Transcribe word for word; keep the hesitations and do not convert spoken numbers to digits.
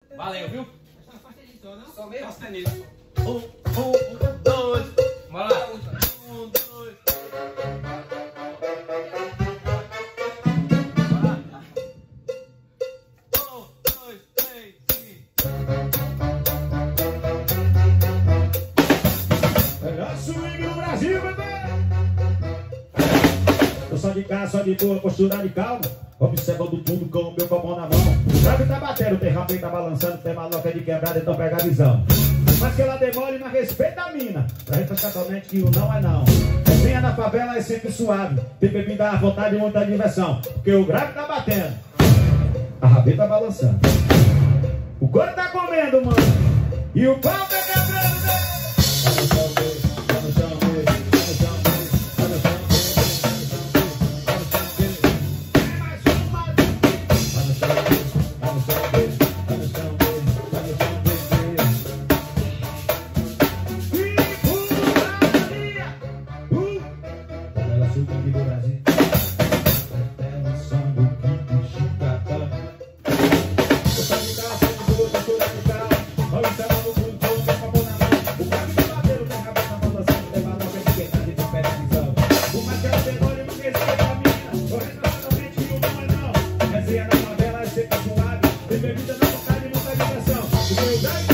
Valeu, viu? Só meio Um, um, dois. Bora lá. Um, dois. Um, dois, três, Melhor swing do Brasil, bebê! Eu só de cá, só de boa, postura de calma, observando tudo com o meu pulmão na mão. O grave tá batendo, tem rapé tá balançando, tem maloca de quebrada, então pega a visão. Mas que ela demore, mas respeita a mina, pra refrescar tua mente que o não é não. Venha na favela é sempre suave, tem bebida à vontade e muita diversão, porque o grave tá batendo, a rapé tá balançando, o couro tá comendo, mano, e o pau tá quebrando, né? Tá no chão, tá no chão, tá no chão, tá no chão. Bebida na vontade e muita diversão.